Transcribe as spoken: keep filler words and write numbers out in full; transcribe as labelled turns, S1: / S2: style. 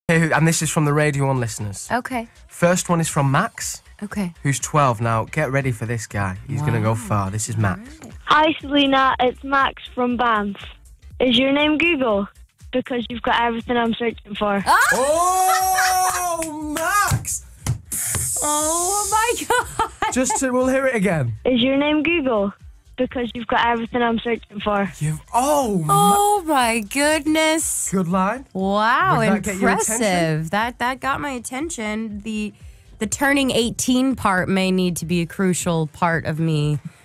S1: Here, and this is from the Radio one listeners.
S2: Okay.
S1: First one is from Max,
S2: Okay.
S1: who's twelve. Now, get ready for this guy. He's
S2: Wow.
S1: going to go far. This is Max.
S3: Hi, Selena. It's Max from Banff. Is your name Google? Because you've got everything I'm searching for.
S1: Oh, Max!
S2: Oh my God.
S1: Just to, we'll hear it again.
S3: Is your name Google? Because you've got everything I'm searching for.
S1: You've, oh,
S2: Oh my goodness.
S1: Ma- good line.
S2: Wow,
S1: Would that get your attention?
S2: impressive. That that got my attention. The the turning eighteen part may need to be a crucial part of me